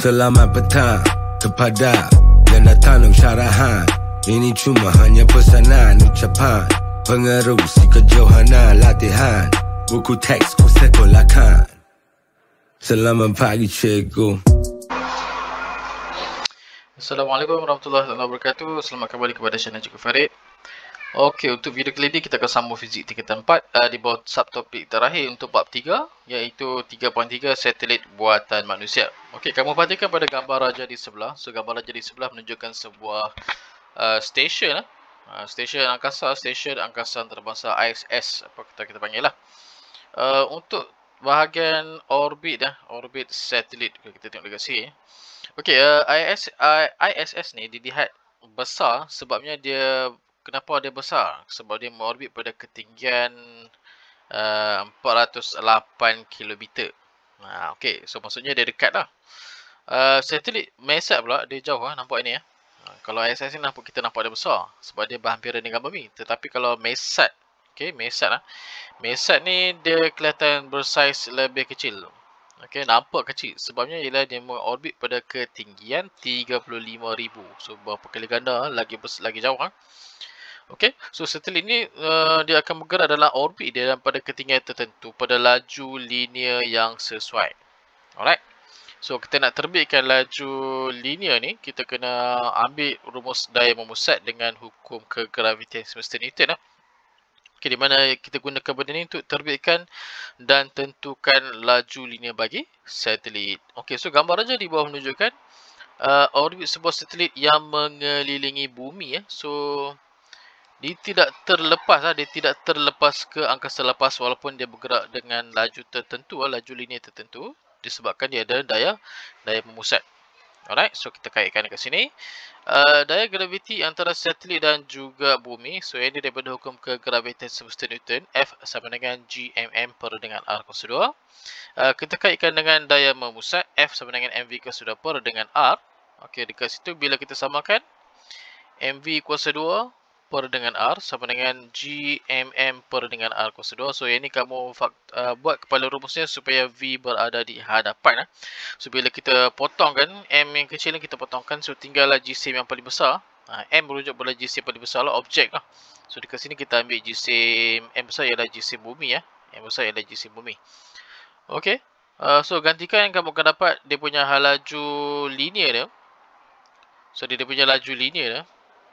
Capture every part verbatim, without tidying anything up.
Selamat petang kepada yang datang untuk syarahan. Ini cuma hanya pesanan ucapan pengerusi kejohanan latihan. Buku teks ku sekolahkan. Selamat pagi cikgu. Assalamualaikum warahmatullahi wabarakatuh. Selamat kembali kepada channel Cikgu Farid. Okey, untuk video kali ini kita akan sambung fizik tingkatan empat uh, di bawah subtopik terakhir untuk bab tiga, iaitu tiga titik tiga satelit buatan manusia. Okey, kamu perhatikan pada gambar raja di sebelah. So gambar raja di sebelah menunjukkan sebuah uh, stesen uh, uh, stesen angkasa, stesen angkasa antarabangsa I S S, apa kita kita panggil lah. Uh, untuk bahagian orbit dah, uh, orbit satelit, kita tengok dekat sini. Okey, uh, I S, uh, I S S ni dilihat besar sebabnya dia, kenapa dia besar? Sebab dia mengorbit pada ketinggian uh, empat ratus lapan kilometer. Ha, okey, so maksudnya dia dekat lah. Uh, satelit MESAT pula dia jauh lah, nampak ini ya. Ha, kalau I S S ni nampak, kita nampak dia besar sebab dia berhampiran dengan bumi. Tetapi kalau MESAT, okey, MESAT lah. MESAT ni dia kelihatan bersaiz lebih kecil. Okey, nampak kecil. Sebabnya ialah dia mengorbit pada ketinggian tiga puluh lima ribu. So berapa kali ganda, lagi lagi jauh ha. Okey, so satelit ni uh, dia akan bergerak dalam orbit dia pada ketinggian tertentu pada laju linear yang sesuai. Alright. So kita nak terbitkan laju linear ni, kita kena ambil rumus daya memusat dengan hukum kegravitian semesta Newton lah. Okey, di mana kita gunakan benda ni untuk terbitkan dan tentukan laju linear bagi satelit. Okey, so gambar aja di bawah menunjukkan uh, orbit sebuah satelit yang mengelilingi bumi ya. So dia tidak terlepas lah, dia tidak terlepas ke angkasa lepas walaupun dia bergerak dengan laju tertentu, laju linear tertentu, disebabkan dia ada daya daya memusat. Alright, so kita kaitkan dekat sini. Uh, daya graviti antara satelit dan juga bumi, so ini daripada hukum kegravitian semesta Newton, F sama dengan G M M per dengan R kuasa dua. Uh, kita kaitkan dengan daya memusat, F sama dengan M V kuasa dua per dengan R. Okey, dekat situ bila kita samakan, M V kuasa dua per dengan R sama dengan G M M per dengan R kuasa dua. So yang ni kamu uh, buat kepala rumusnya supaya V berada di hadapan. Eh. So bila kita potongkan M yang kecil ni kita potongkan, so tinggallah jisim yang paling besar. uh, M merujuk pada jisim paling besar lah, objek lah. So dekat sini kita ambil jisim M besar ialah jisim bumi ya. M besar ialah jisim bumi. Okey. Uh, so gantikan, kamu akan dapat dia punya laju linear dia. So dia, dia punya laju linear dia.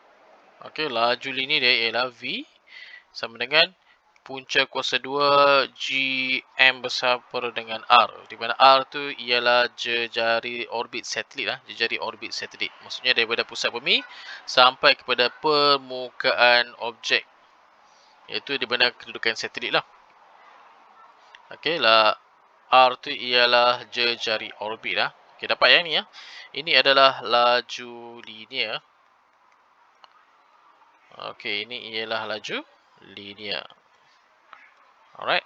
Okey, laju linear dia ialah V sama dengan punca kuasa dua G M besar per dengan R. Di mana R tu ialah jejari orbit satelit lah, jejari orbit satelit. Maksudnya daripada pusat bumi sampai kepada permukaan objek. Iaitu di mana kedudukan satelit lah. Okey, lah R tu ialah jejari orbit lah. Okey, dapat yang ni ya. Ini adalah laju linear. Okey, ini ialah laju linear. Alright.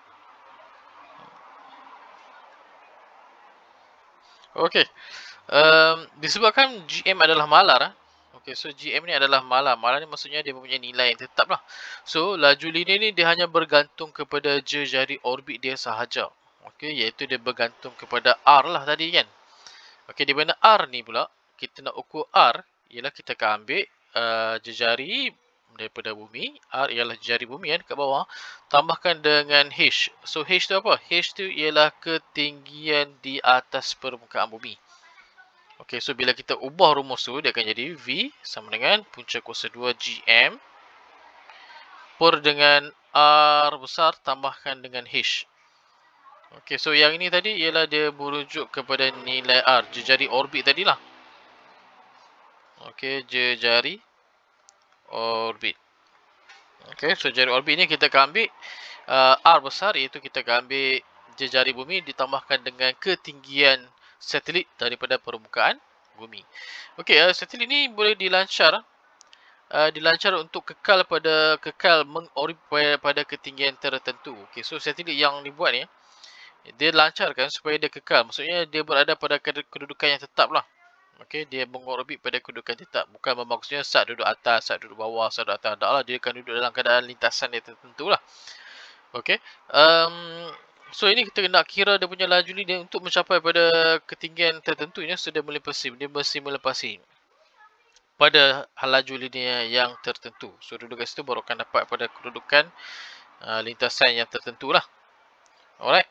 Okey. Um, disebabkan G M adalah malar. Eh? Okey, so G M ni adalah malar. Malar ni maksudnya dia mempunyai nilai yang tetap lah. So, laju linear ni dia hanya bergantung kepada jejari orbit dia sahaja. Okey, iaitu dia bergantung kepada R lah tadi kan. Okey, di mana R ni pula, kita nak ukur R, ialah kita akan ambil Uh, jejari daripada bumi. R ialah jejari bumi kan, kat bawah. Tambahkan dengan H. So H tu apa? H tu ialah ketinggian di atas permukaan bumi. Okey, so bila kita ubah rumus tu, dia akan jadi V sama dengan punca kuasa dua G M per dengan R besar tambahkan dengan H. Okey, so yang ini tadi ialah dia merujuk kepada nilai R, jejari orbit tadilah. Okey, jejari orbit. Okey, so jejari orbit ni kita akan ambil uh, R besar, iaitu kita akan ambil jejari bumi ditambahkan dengan ketinggian satelit daripada permukaan bumi. Okey, uh, satelit ni boleh dilancar uh, dilancar untuk kekal pada kekal mengorbit pada ketinggian tertentu. Okey, so satelit yang dibuat ni dia lancarkan supaya dia kekal. Maksudnya dia berada pada kedudukan yang tetap lah. Okey, dia mengorbit pada kedudukan tetap. Bukan bermaksudnya saat duduk atas, saat duduk bawah, saat duduk atas. Tak lah, dia akan duduk dalam keadaan lintasan yang tertentu lah. Okey. Um, So ini kita nak kira dia punya laju linear untuk mencapai pada ketinggian tertentu ini, so dia melepasi, dia mesti melepasi pada laju linear yang tertentu. So duduk kat situ baru akan dapat pada kedudukan uh, lintasan yang tertentu lah. Alright.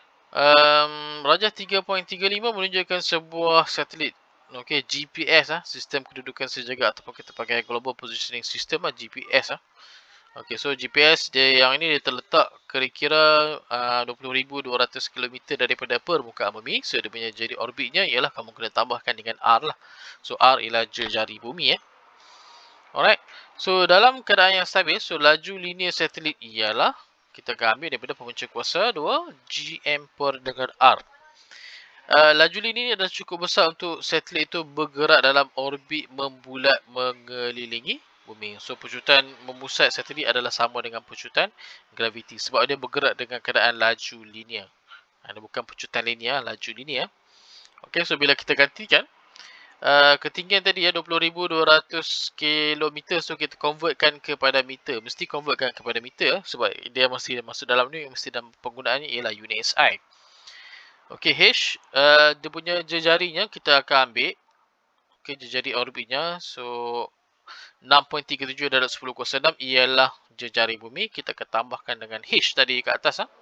Um, Rajah tiga titik tiga lima menunjukkan sebuah satelit. Okay, G P S ah, sistem kedudukan sejagat ataupun kita pakai Global Positioning System ah, G P S ah. Okay, so G P S dia yang ini dia terletak kira-kira uh, dua puluh ribu dua ratus kilometer daripada permukaan bumi. So dia punya jari orbitnya ialah kamu kena tambahkan dengan R lah. So R ialah jari bumi eh. Alright. So dalam keadaan yang stabil, so laju linear satelit ialah kita akan ambil daripada pemunca kuasa dua G M per dengan R. Uh, laju linear adalah cukup besar untuk satelit itu bergerak dalam orbit membulat mengelilingi bumi. So pecutan memusat satelit adalah sama dengan pecutan graviti sebab dia bergerak dengan keadaan laju linear. Ini bukan pecutan linear, laju linear. Okey, so bila kita gantikan uh, ketinggian tadi ya dua puluh ribu dua ratus kilometer, so kita convertkan kepada meter. Mesti convertkan kepada meter sebab dia mesti masuk dalam ni, mesti dalam penggunaannya ialah unit S I. Okey, H uh, dia punya jejarinya kita akan ambil. Okey, jejari orbitnya so enam titik tiga tujuh darab sepuluh kuasa enam ialah jejari bumi. Kita akan tambahkan dengan H tadi kat atas. Ha?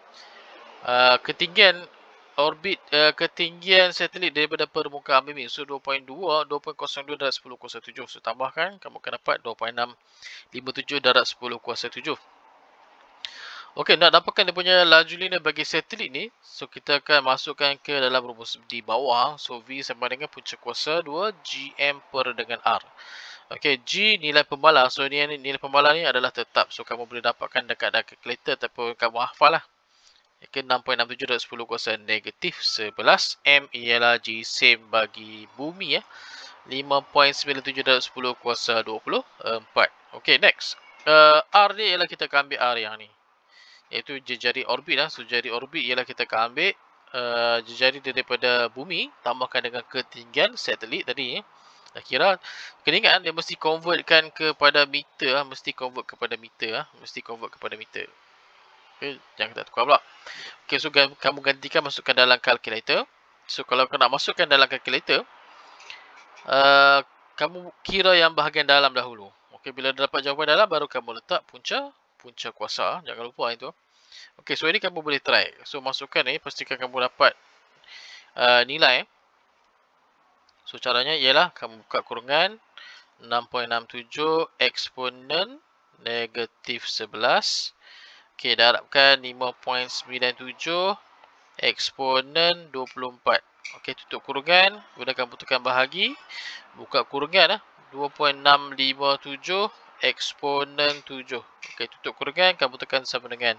Uh, ketinggian orbit, uh, ketinggian satelit daripada permukaan bumi. So dua titik dua, dua titik kosong dua darab sepuluh kuasa tujuh. So tambahkan, kamu akan dapat dua titik enam lima tujuh darab sepuluh kuasa tujuh. Okey, nak dapatkan dia punya laju linear bagi satelit ni. So kita akan masukkan ke dalam rumus di bawah. So V sama dengan punca kuasa dua G M per dengan R. Okey, G nilai pembalar. So ni nilai pembalar ni adalah tetap. So kamu boleh dapatkan dekat dalam kalkulator ataupun kamu hafal lah. Okey, enam titik enam tujuh darab sepuluh kuasa negatif sebelas. M ialah G same bagi bumi ya. lima titik sembilan tujuh darab sepuluh kuasa dua puluh empat. Okey, next. Uh, R ni ialah kita akan ambil R yang ni. Iaitu jejari orbit lah. So jejari orbit ialah kita akan ambil uh, jejari daripada bumi tambahkan dengan ketinggian satelit tadi. Eh. Dah kira, kena ingat dia mesti convertkan kepada meter lah. Mesti convert kepada meter lah. Mesti convert kepada meter. Okay, jangan tak tukar pula. Okay, so kamu gantikan masukkan dalam kalkulator. So kalau kau nak masukkan dalam kalkulator, uh, kamu kira yang bahagian dalam dahulu. Okay, bila dah dapat jawapan dalam, baru kamu letak punca punca kuasa. Jangan lupa itu. Okay, so ini kamu boleh try. So masukkan ni, pastikan kamu dapat uh, nilai. So caranya ialah kamu buka kurungan enam titik enam tujuh eksponen negatif sebelas. Okey, darabkan lima titik sembilan tujuh eksponen dua puluh empat. Okey, tutup kurungan. Gunakan putukan bahagi. Buka kurungan lah. dua titik enam lima tujuh eksponen tujuh. Okey, tutup kurungan. Kamu tekan sama dengan.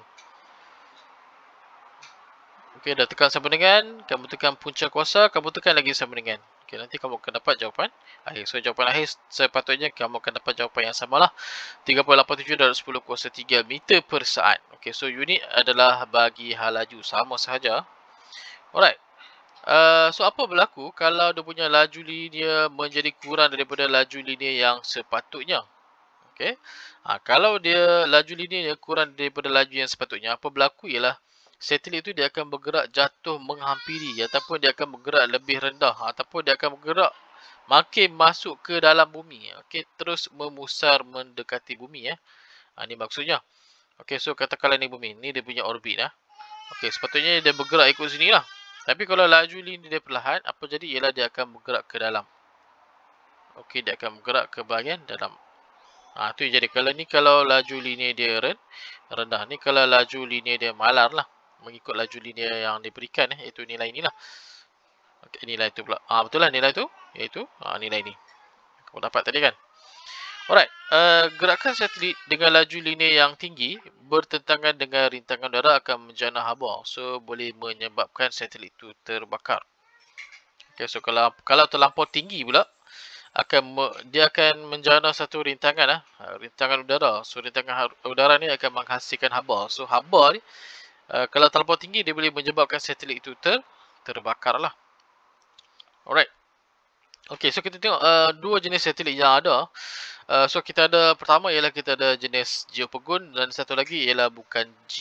Okey, dah tekan sama dengan. Kamu tekan punca kuasa. Kamu tekan lagi sama dengan. Okey, nanti kamu akan dapat jawapan akhir. So, jawapan akhir sepatutnya kamu akan dapat jawapan yang samalah. tiga titik lapan tujuh darab sepuluh kuasa tiga meter per saat. Okey, so unit adalah bagi hal laju. Sama sahaja. Alright. Uh, so, apa berlaku kalau dia punya laju linear menjadi kurang daripada laju linear yang sepatutnya? Okey. Ha, kalau dia laju linear kurang daripada laju yang sepatutnya, apa berlaku ialah satelit itu dia akan bergerak jatuh menghampiri ataupun dia akan bergerak lebih rendah ataupun dia akan bergerak makin masuk ke dalam bumi. Okey, terus memusar mendekati bumi ya. Ha, ini maksudnya. Okey, so katakanlah ni bumi, ni dia punya orbit ya. Okey, sepatutnya dia bergerak ikut sini lah. Tapi kalau laju linear dia perlahan, apa jadi ialah dia akan bergerak ke dalam. Okey, dia akan bergerak ke bahagian dalam. Ha, tu jadi kalau ni kalau laju linear dia rendah, ni kalau laju linear dia malar lah. Mengikut laju linear yang diberikan eh, iaitu nilai inilah. Okey, nilai itu pula. Ah ha, betul lah nilai itu, iaitu ha, nilai ini. Kamu dapat tadi kan? Alright, uh, gerakan satelit dengan laju linear yang tinggi bertentangan dengan rintangan udara akan menjana haba. So boleh menyebabkan satelit itu terbakar. Okey, so kalau kalau terlampau tinggi pula akan dia akan menjana satu rintangan lah, rintangan udara. So rintangan udara ni akan menghasilkan haba. So haba ni Uh, kalau terlampau tinggi, dia boleh menyebabkan satelit itu ter, terbakar lah. Alright. Okay, so kita tengok uh, dua jenis satelit yang ada. Uh, so kita ada, pertama ialah kita ada jenis geopogon dan satu lagi ialah bukan geo.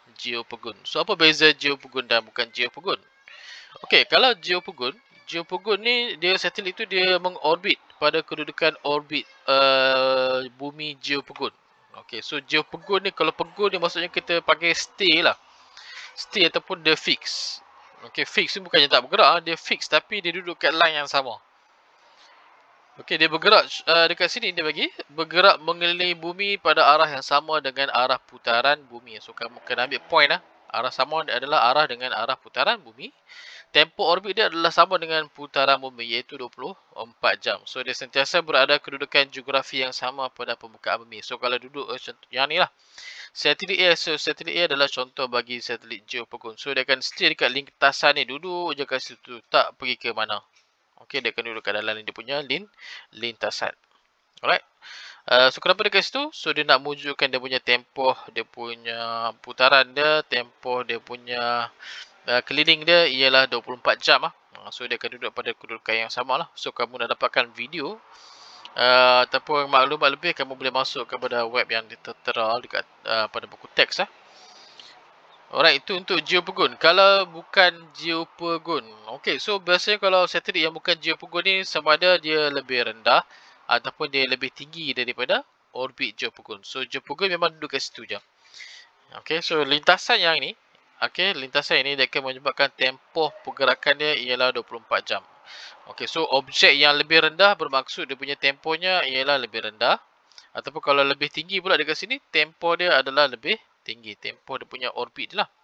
geopogon. So apa beza geopogon dan bukan geopogon? Okey, kalau geopogon, geopogon ni dia satelit tu dia mengorbit pada kedudukan orbit uh, bumi geopogon. Okey, so geopogon ni kalau pogon ni maksudnya kita panggil stay lah. Stay ataupun dia fix. Okey, fix ni bukannya tak bergerak, dia fix tapi dia duduk kat line yang sama. Okey, dia bergerak uh, dekat sini dia bagi bergerak mengelilingi bumi pada arah yang sama dengan arah putaran bumi. So kamu kena ambil point lah. Arah sama adalah arah dengan arah putaran bumi. Tempoh orbit dia adalah sama dengan putaran bumi iaitu dua puluh empat jam. So dia sentiasa berada kedudukan geografi yang sama pada permukaan bumi. So kalau duduk uh, contoh, yang ni lah. Satelit A, so satelit A adalah contoh bagi satelit geopogon. So dia akan stay dekat lintasan ni, duduk je kat situ, tak pergi ke mana. Okey, dia akan duduk kat dalam dia punya lin, lintasan. Alright. Uh, so kenapa dia kat situ? So dia nak wujudkan dia punya tempoh, dia punya putaran dia, tempoh dia punya uh, keliling dia ialah dua puluh empat jam lah. Uh, so dia akan duduk pada kedudukan yang sama lah. So kamu nak dapatkan video uh, ataupun maklumat lebih, kamu boleh masuk kepada web yang tertera dekat uh, pada buku teks lah. Alright, itu untuk geopogon. Kalau bukan geopogon, okey, so biasanya kalau satelit yang bukan geopogon ni sama ada dia lebih rendah ataupun dia lebih tinggi daripada orbit geopogon. So geopogon memang duduk kat situ je. Okey, so lintasan yang ni, okey, lintasan ini dia akan menyebabkan tempoh pergerakan dia ialah dua puluh empat jam. Okey, so objek yang lebih rendah bermaksud dia punya tempohnya ialah lebih rendah. Ataupun kalau lebih tinggi pula dekat sini, tempoh dia adalah lebih tinggi. Tempoh dia punya orbit lah.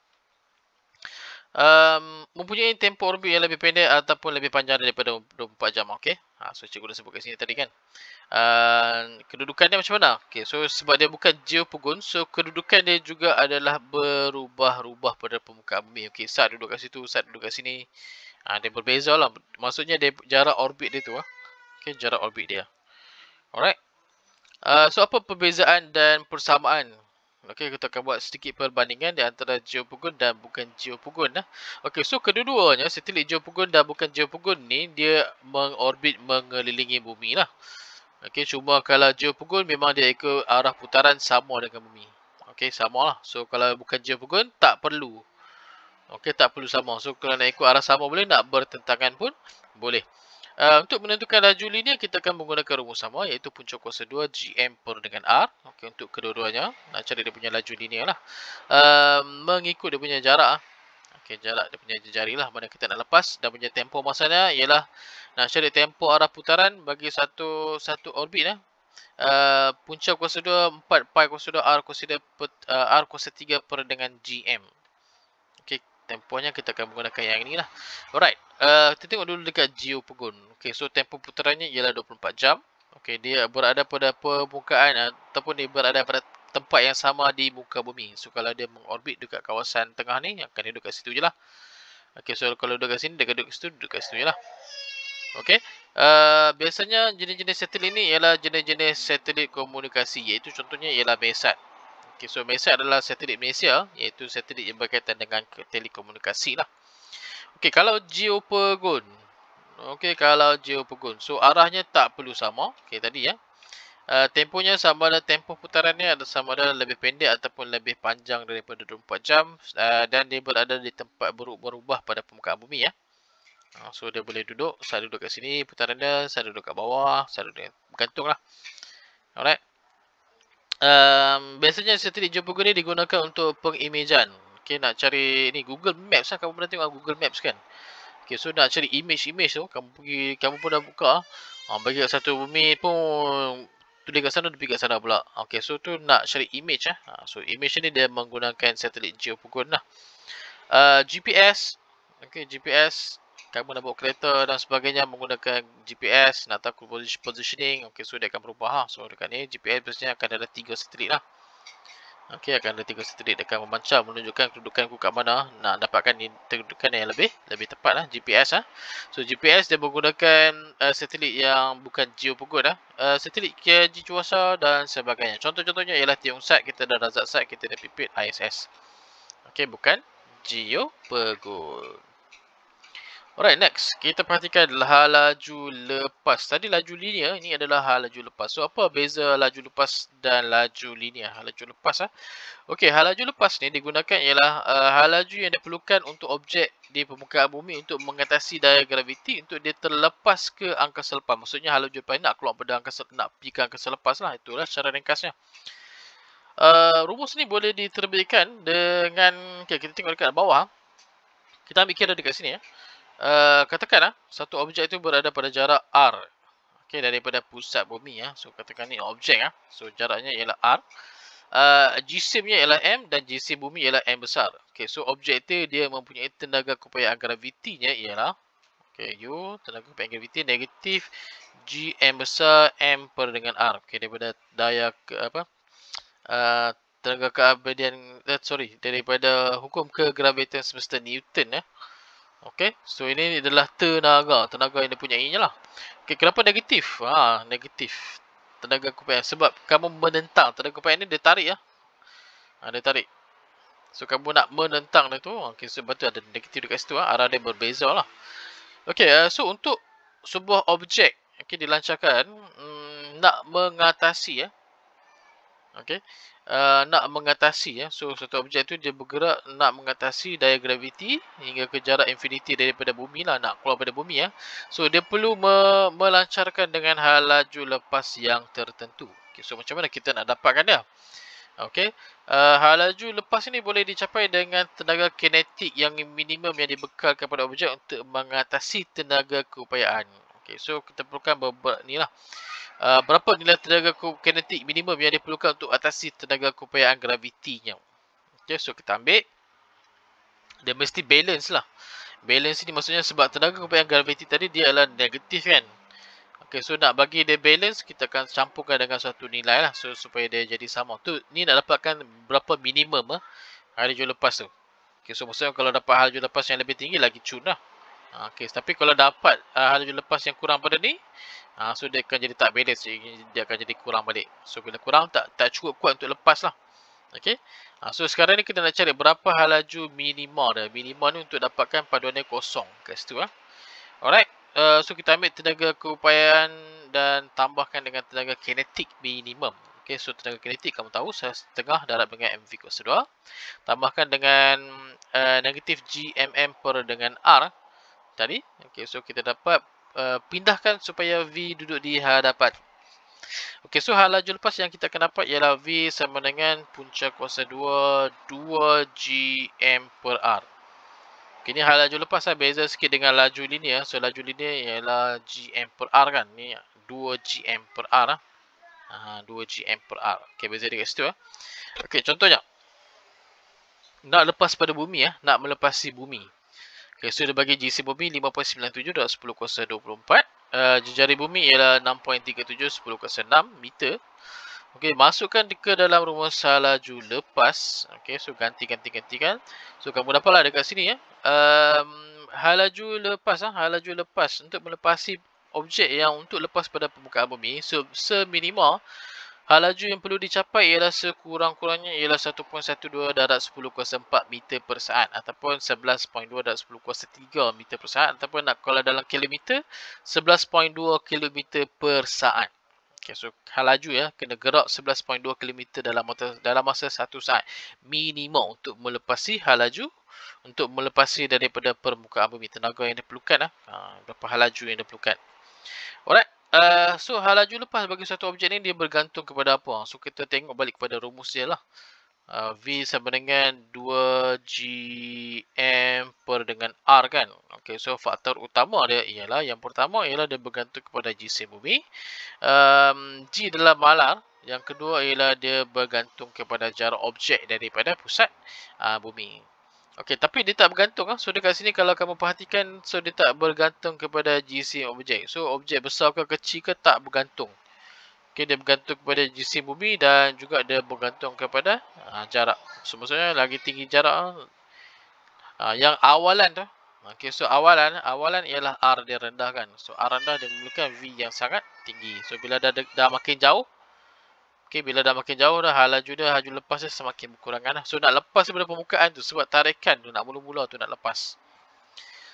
Um, mempunyai tempoh orbit yang lebih pendek ataupun lebih panjang daripada dua puluh empat jam. Okey. Ha, so cikgu dah sebut kat sini tadi kan. Uh, kedudukan dia macam mana? Okey, so sebab dia bukan geopogon, so kedudukan dia juga adalah berubah-ubah pada permukaan bumi. Okey, saat duduk kat situ, saat duduk kat sini. Ha, dia berbeza lah. Maksudnya dia jarak orbit dia tu lah. Okey, jarak orbit dia. Alright. Uh, so apa perbezaan dan persamaan? Okey, kita akan buat sedikit perbandingan di antara geopogon dan bukan geopogon lah. Okey, so kedua-duanya satelit geopogon dan bukan geopogon ni dia mengorbit mengelilingi bumi lah. Okey, cuma kalau geopogon memang dia ikut arah putaran sama dengan bumi. Okey, sama lah. So kalau bukan geopogon tak perlu. Okey, tak perlu sama. So kalau nak ikut arah sama boleh, nak bertentangan pun boleh. Uh, untuk menentukan laju linear, kita akan menggunakan rumus sama, iaitu punca kuasa dua G M per dengan R. Okey, untuk kedua-duanya, nak cari dia punya laju linear lah. Uh, mengikut dia punya jarak. Okey, jarak dia punya jari lah, mana kita nak lepas. Dan punya tempoh masanya ialah nak cari tempoh arah putaran bagi satu satu orbit lah. Uh, punca kuasa dua, empat pi kuasa dua R kuasa, uh, R kuasa tiga per dengan G M. Okey, tempohnya kita akan menggunakan yang ini lah. Alright. Uh, kita tengok dulu dekat geopogon. Okey, so tempoh putarannya ialah dua puluh empat jam. Okey, dia berada pada permukaan ataupun dia berada pada tempat yang sama di muka bumi. So kalau dia mengorbit dekat kawasan tengah ni, akan duduk kat situ je lah. Okey, so kalau duduk kat sini, dia duduk kat situ, duduk kat situ je lah. Okey, uh, biasanya jenis-jenis satelit ni ialah jenis-jenis satelit komunikasi, iaitu contohnya ialah MESAT. Okey, so MESAT adalah satelit Malaysia, iaitu satelit yang berkaitan dengan telekomunikasi lah. Okey, kalau geopogon. Okey, kalau geopogon. So, arahnya tak perlu sama. Okey, tadi ya. Uh, tempohnya sama ada tempoh putarannya ada sama ada lebih pendek ataupun lebih panjang daripada dua puluh empat jam. Uh, dan dia berada di tempat berubah pada permukaan bumi ya. Uh, so, dia boleh duduk. Saya duduk kat sini putaran dia. Saya duduk kat bawah. Saya duduk bergantung lah. Alright. Um, biasanya satelit geopogon ni digunakan untuk pengimejan. Okay, nak cari ni Google Maps lah. Kamu pernah tengok Google Maps kan? Okay, so nak cari image-image tu, kamu pergi, kamu pun dah buka. Ha, bagi kat satu bumi pun, tulis kat sana, dia pergi kat sana pula. Okay, so tu nak cari image lah. Ha, so image ni dia menggunakan satelit geopogon lah. Uh, G P S. Okay, G P S. Kamu nak bawa kereta dan sebagainya menggunakan G P S. Nak tahu positioning. Okay, so dia akan berubah. Ha. So dekat ni G P S biasanya akan ada tiga satelit lah. Okey, akan ada tiga satelit akan memancar menunjukkan kedudukanku kat mana. Nak dapatkan kedudukan yang lebih lebih tepat lah G P S lah. So G P S dia menggunakan uh, satelit yang bukan geopogon lah. Uh, satelit K G cuaca dan sebagainya. Contoh-contohnya ialah Tiongsat, kita ada Razatsat, kita ada Pipit, I S S. Okey, bukan geopogon. Alright, next. Kita perhatikan hal laju lepas. Tadi laju linear, ini adalah hal laju lepas. So, apa beza laju lepas dan laju linear? Hal laju lepas. Ha? Okey, hal laju lepas ni digunakan ialah uh, hal laju yang diperlukan untuk objek di permukaan bumi untuk mengatasi daya graviti untuk dia terlepas ke angkasa lepas. Maksudnya hal laju lepas ni nak keluar pada angkasa, nak pergi ke angkasa lepas lah. Itulah secara ringkasnya. Uh, rumus ni boleh diterbitkan dengan, okay, kita tengok dekat bawah. Kita ambil kira dekat sini ya. Uh, katakan ah, satu objek itu berada pada jarak R. Okey, daripada pusat bumi ya. So katakan ni objek ah. So jaraknya ialah R. Uh, jisimnya ialah M dan jisim bumi ialah M besar. Okey, so objek itu dia mempunyai tenaga keupayaan gravitinya ialah, okey, U tenaga keupayaan graviti negatif G M besar M per dengan R. Okey, daripada daya ke apa? Uh, tenaga keabadian eh, sorry, daripada hukum kegravitasian semesta Newton ya. Okey, so ini adalah tenaga, tenaga yang dipunyainya lah. Okey, kenapa negatif? Ha, negatif. Tenaga keupayaan sebab kamu menentang tenaga keupayaan ni dia tarik ya. Ha, dia tarik. So kamu nak menentang dia tu, okey, sebab tu ada negatif dekat situ ah, arah dia berbeza lah. Okey, uh, so untuk sebuah objek okey dilancarkan hmm, nak mengatasi ya. Okey. Uh, nak mengatasi ya. So satu objek tu dia bergerak nak mengatasi daya graviti hingga ke jarak infinity daripada bumi lah, nak keluar pada bumi ya. So dia perlu me melancarkan dengan hal laju lepas yang tertentu. Okay, so macam mana kita nak dapatkan dia? Okey. Uh, hal laju lepas ini boleh dicapai dengan tenaga kinetik yang minimum yang dibekal kepada objek untuk mengatasi tenaga keupayaan. Okey, so kita perlukan beberapa ni lah. Uh, berapa nilai tenaga kinetik minimum yang diperlukan untuk atasi tenaga keupayaan gravitinya. Okay, so kita ambil. Dia mesti balance lah. Balance ni maksudnya sebab tenaga keupayaan graviti tadi dia adalah negatif kan. Okay, so nak bagi dia balance, kita akan campurkan dengan satu nilai lah. So, supaya dia jadi sama. Tu, ni nak dapatkan berapa minimum lah. Hal laju lepas tu. Okay, so maksudnya kalau dapat hal laju lepas yang lebih tinggi, lagi cun lah. Okay, tapi kalau dapat uh, hal laju lepas yang kurang pada ni, uh, so dia akan jadi tak balance, dia akan jadi kurang balik. So bila kurang tak tak cukup kuat untuk lepas lah. Okay, uh, so sekarang ni kita nak cari berapa hal laju minima dia. Minima ni untuk dapatkan paduannya kosong kat situ lah. Alright, uh, so kita ambil tenaga keupayaan dan tambahkan dengan tenaga kinetik minimum. Okay, so tenaga kinetik kamu tahu setengah darab dengan M V kuasa dua. Tambahkan dengan uh, negatif G M M per dengan R tadi. Okey, so kita dapat uh, pindahkan supaya V duduk di hadapan. Okey, so hal laju lepas yang kita akan dapat ialah V sama dengan punca kuasa dua dua G M per R. Okey, ni hal laju lepas lah, beza sikit dengan laju linear. So laju linear ialah G M per R kan. Ni dua G M per R lah. Ha, dua G M per R. Okey, beza dekat situ ah. Okey, contohnya nak lepas pada bumi ya, nak melepasi bumi. Okay, so dia bagi jisim bumi lima perpuluhan sembilan tujuh darab sepuluh kuasa dua puluh empat. Uh, jari bumi ialah enam perpuluhan tiga tujuh sepuluh kuasa enam meter. Okey, masukkan ke dalam rumus hal laju lepas. Okey, so ganti ganti gantikan. So kamu dapatlah dekat sini ya. Um, hal laju lepas ah, hal laju lepas untuk melepasi objek yang untuk lepas pada permukaan bumi. So seminima hal laju yang perlu dicapai ialah sekurang-kurangnya ialah satu perpuluhan satu dua darab sepuluh kuasa empat meter per saat ataupun sebelas perpuluhan dua darab sepuluh kuasa tiga meter per saat ataupun nak kalau dalam kilometer sebelas perpuluhan dua kilometer per saat. Okay, so hal laju ya kena gerak sebelas perpuluhan dua kilometer dalam masa dalam masa satu saat minimum untuk melepasi hal laju, untuk melepasi daripada permukaan bumi. Tenaga yang diperlukan ah, ha, berapa hal laju yang diperlukan. Alright. Uh, so hal laju lepas bagi satu objek ni dia bergantung kepada apa? So kita tengok balik kepada rumus dia lah. Uh, V sama dengan dua G M per dengan R kan. Okay, so faktor utama dia ialah yang pertama ialah dia bergantung kepada jisim bumi. Um, G adalah malar. Yang kedua ialah dia bergantung kepada jarak objek daripada pusat uh, bumi. Okey, tapi dia tak bergantung ah. So dekat sini kalau kamu perhatikan, so dia tak bergantung kepada jisim objek. So objek besar ke kecil ke tak bergantung. Okey, dia bergantung kepada jisim bumi dan juga dia bergantung kepada uh, jarak. So maksudnya lagi tinggi jarak uh, yang awalan tu. Okey, so awalan awalan ialah R dia rendah kan. So R rendah dia memerlukan V yang sangat tinggi. So bila dah dah makin jauh, okey, bila dah makin jauh dah, hal laju dia, laju lepas dia semakin berkurangan lah. So nak lepas daripada permukaan tu sebab tarikan tu nak mula-mula tu nak lepas.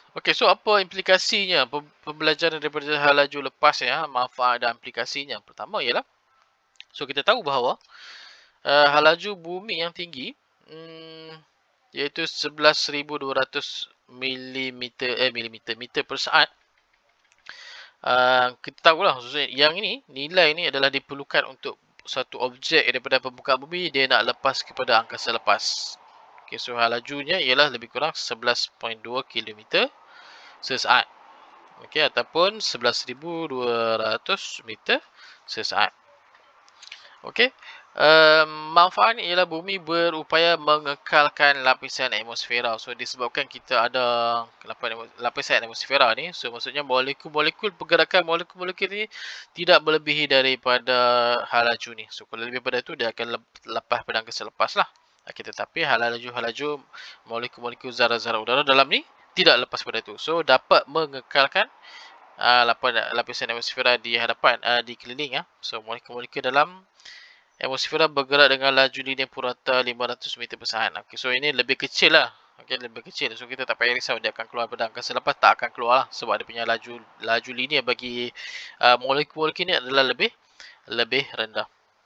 Okey, so apa implikasinya pembelajaran daripada hal laju lepas ya, manfaat dan implikasinya? Pertama ialah, so kita tahu bahawa uh, hal laju bumi yang tinggi hmm, iaitu sebelas ribu dua ratus milimeter eh milimeter meter per saat. Uh, kita tahulah maksudnya yang ini nilai ini adalah diperlukan untuk satu objek daripada permukaan bumi dia nak lepas kepada angkasa lepas. Okey, so hal lajunya ialah lebih kurang sebelas perpuluhan dua kilometer sesaat. Okey, ataupun sebelas ribu dua ratus meter sesaat. Okey. Um, manfaat ialah bumi berupaya mengekalkan lapisan atmosfera. So disebabkan kita ada lapisan atmosfera ni, so maksudnya molekul-molekul pergerakan molekul-molekul ni tidak melebihi daripada hal laju ni. So kalau lebih pada itu dia akan lepas pada angkasa lepas lah. Okay, tetapi hal laju hal laju molekul-molekul zarah-zarah udara dalam ni tidak lepas pada itu. So dapat mengekalkan uh, lapisan atmosfera di hadapan uh, di keliling ah. So molekul-molekul dalam atmosfera bergerak dengan laju linear purata lima ratus meter per saat. Okay, so ini lebih kecil lah. Okay, lebih kecil. So kita tak payah risau dia akan keluar pada angkasa lepas, tak akan keluar lah. Sebab dia punya laju laju linear bagi uh, molekul-molekul ini adalah lebih lebih rendah.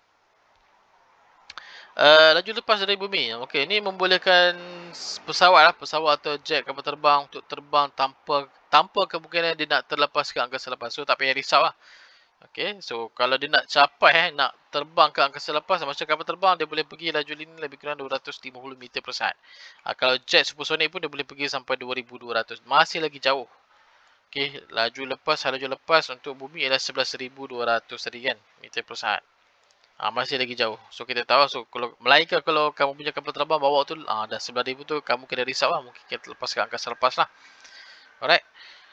Uh, laju lepas dari bumi. Okay, ini membolehkan pesawat lah, pesawat atau jet kapal terbang untuk terbang tanpa tanpa kemungkinan dia nak terlepas ke angkasa lepas. So tak payah risau lah. Okey, so kalau dia nak capai, eh, nak terbang ke angkasa lepas, macam kapal terbang, dia boleh pergi laju linear lebih kurang dua ratus lima puluh meter per saat. Ha, kalau jet supersonik pun dia boleh pergi sampai dua ribu dua ratus. Masih lagi jauh. Okey, laju lepas, laju lepas untuk bumi ialah sebelas ribu dua ratus tadi kan, meter per saat. Ha, masih lagi jauh. So kita tahu, so kalau melainkan kalau kamu punya kapal terbang bawa tu, ha, dah sebelas ribu tu kamu kena risau lah. Mungkin kita lepas ke angkasa lepas lah. Alright.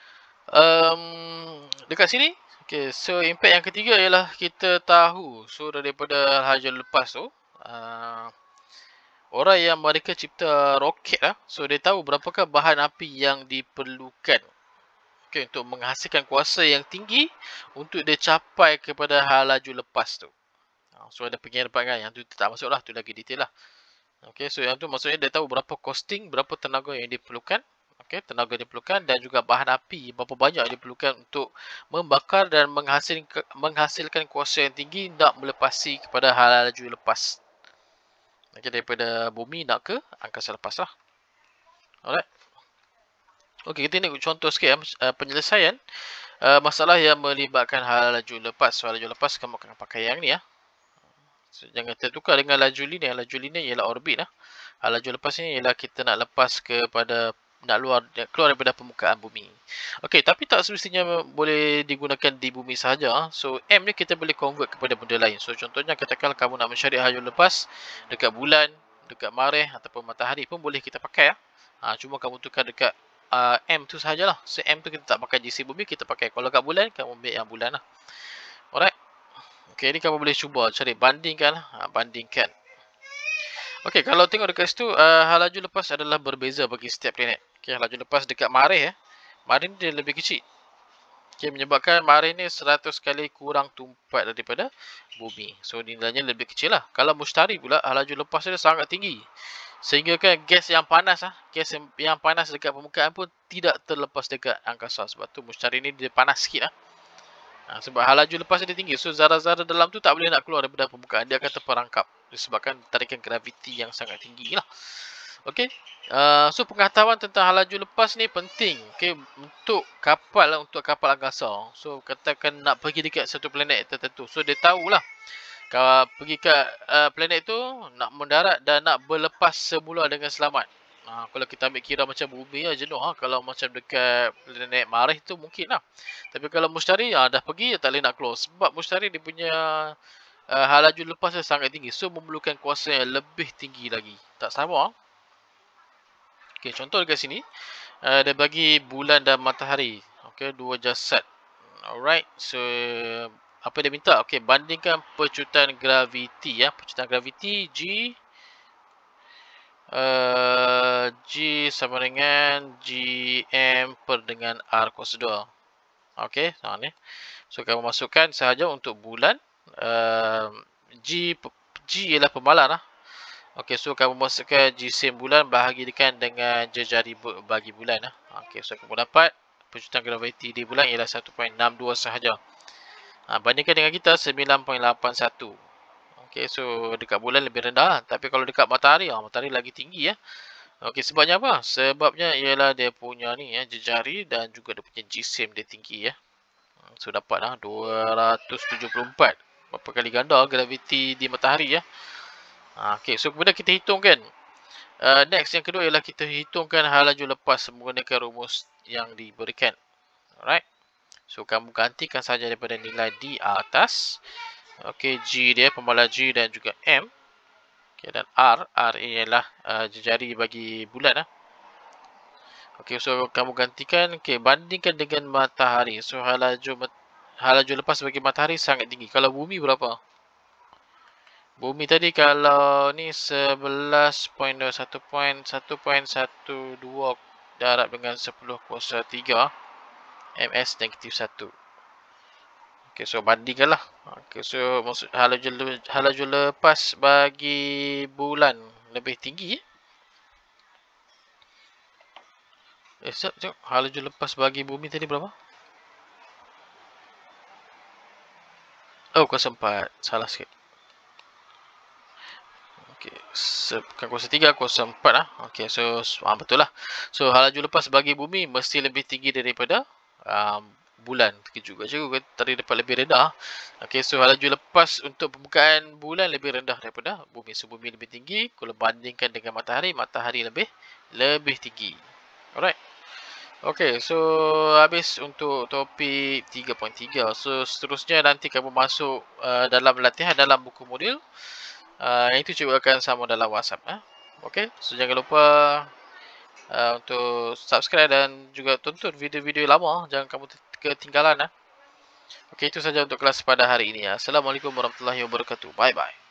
Um, dekat sini. Okay, so impact yang ketiga ialah kita tahu, so daripada hal lepas tu, uh, orang yang mereka cipta roket lah, so dia tahu berapakah bahan api yang diperlukan, okay, untuk menghasilkan kuasa yang tinggi untuk dia capai kepada hal laju lepas tu. Uh, so ada penyerbangan yang tu tak masuk lah, tu lagi detail lah. Okay, so yang tu maksudnya dia tahu berapa costing, berapa tenaga yang diperlukan. Okay, tenaga diperlukan dan juga bahan api berapa banyak diperlukan untuk membakar dan menghasilkan, menghasilkan kuasa yang tinggi nak melepasi kepada hal laju lepas. Okay, daripada bumi nak ke angkasa lepas lah. Alright. Okay, kita tengok contoh sikit uh, penyelesaian uh, masalah yang melibatkan hal laju lepas. So, hal laju lepas kamu akan pakai yang ni ya. So, jangan tertukar dengan laju linear. Laju linear ialah orbit lah. Hal laju lepas ni ialah kita nak lepas kepada nak luar keluar daripada permukaan bumi. Okey, tapi tak semestinya boleh digunakan di bumi sahaja. So M ni kita boleh convert kepada benda lain. So contohnya katakan kamu nak mencari hal lepas dekat bulan, dekat mareh ataupun matahari pun boleh kita pakai ya. Ha, cuma kamu tukar dekat uh, M tu sahajalah. So M tu kita tak pakai G C bumi, kita pakai. Kalau kat bulan kamu ambil yang bulan lah. Alright. Okey, ni kamu boleh cuba cari bandingkan lah. Ha, bandingkan. Okey, kalau tengok dekat situ, uh, hal laju lepas adalah berbeza bagi setiap planet. Okey, hal laju lepas dekat mareh, eh. mareh ni dia lebih kecil. Okey, menyebabkan mareh ni seratus kali kurang tumpat daripada bumi. So, nilainya lebih kecil lah. Kalau Mushtari pula, hal laju lepas dia sangat tinggi. Sehingga kan gas yang panas, ah, gas yang, yang panas dekat permukaan pun tidak terlepas dekat angkasa. Sebab tu Mushtari ni dia panas sikit lah. Ha, sebab hal laju lepas dia tinggi. So, zarah-zarah dalam tu tak boleh nak keluar daripada permukaan. Dia akan terperangkap. Disebabkan tarikan graviti yang sangat tinggi lah. Okey. Uh, so, pengetahuan tentang hal laju lepas ni penting. Okey, untuk kapal lah, untuk kapal angkasa. So, katakan nak pergi dekat satu planet tertentu. So, dia tahulah. Kalau pergi ke uh, planet tu, nak mendarat dan nak berlepas semula dengan selamat. Ha, kalau kita ambil kira macam bumi lah, jenuh ha. Kalau macam dekat planet mareh tu mungkin lah. Tapi kalau Mushtari, ha, dah pergi, tak boleh nak keluar. Sebab Mushtari dia punya uh, hal laju lepas dia sangat tinggi. So, memerlukan kuasa yang lebih tinggi lagi. Tak sama. Okey, contoh dekat sini. Uh, dia bagi bulan dan matahari. Okey, dua jasad. Alright. So, apa dia minta? Okey, bandingkan pecutan graviti ya. Pecutan graviti G Uh, G sama dengan G M per dengan R kuasa dua. Okey, nah ni. So kamu masukkan sahaja untuk bulan. Uh, G G ialah pembalar lah. Okey, so kamu masukkan G S I M bulan bahagikan dengan jejari bagi bulan lah. Ha, Okey, so kamu dapat percutan graviti di bulan ialah satu perpuluhan enam dua sahaja. Ha, bandingkan dengan kita sembilan perpuluhan lapan satu. Okey, so dekat bulan lebih rendah, tapi kalau dekat matahari, ah matahari lagi tinggi ya. Okey, sebabnya apa? Sebabnya ialah dia punya ni ya, jejari dan juga dia punya jisim dia tinggi ya. So dapatlah dua ratus tujuh puluh empat. Berapa kali ganda graviti di matahari ya. Ha, okey, so kemudian kita hitungkan. Uh, next yang kedua ialah kita hitungkan hal laju lepas menggunakan rumus yang diberikan. Alright. So kamu gantikan saja daripada nilai di atas. Okey, G dia pembalas G dan juga M. Okey, dan R, R ialah uh, jejari bagi bulan ah. Okey, so kamu gantikan, okey, bandingkan dengan matahari. So hal laju hal laju lepas bagi matahari sangat tinggi. Kalau bumi berapa? Bumi tadi kalau ni sebelas perpuluhan satu perpuluhan satu dua darab dengan sepuluh kuasa tiga M S negatif satu. Okey, so bandingkanlah. Okey, so maksud hal laju, hal laju lepas bagi bulan lebih tinggi. Eh, sekejap, sekejap. Hal laju lepas bagi bumi tadi berapa? Oh, kuasa empat. Salah sikit. Okey, bukan kuasa tiga, kuasa empat lah. Okey, so ah, betul lah. So, hal laju lepas bagi bumi mesti lebih tinggi daripada um, bulan. Terkejut juga tadi dapat lebih rendah. Okey, so hal laju lepas untuk pembukaan bulan lebih rendah daripada bumi. So, bumi lebih tinggi. Kalau bandingkan dengan matahari, matahari lebih lebih tinggi. Alright. Okey, so habis untuk topik tiga perpuluhan tiga. So, seterusnya nanti kamu masuk uh, dalam latihan dalam buku modul. Uh, yang itu cikgu akan sama dalam WhatsApp. Eh? Okey, so jangan lupa uh, untuk subscribe dan juga tonton video-video lama. Jangan kamu ketinggalan. Eh? Okey, itu saja untuk kelas pada hari ini. Ya. Assalamualaikum warahmatullahi wabarakatuh. Bye-bye.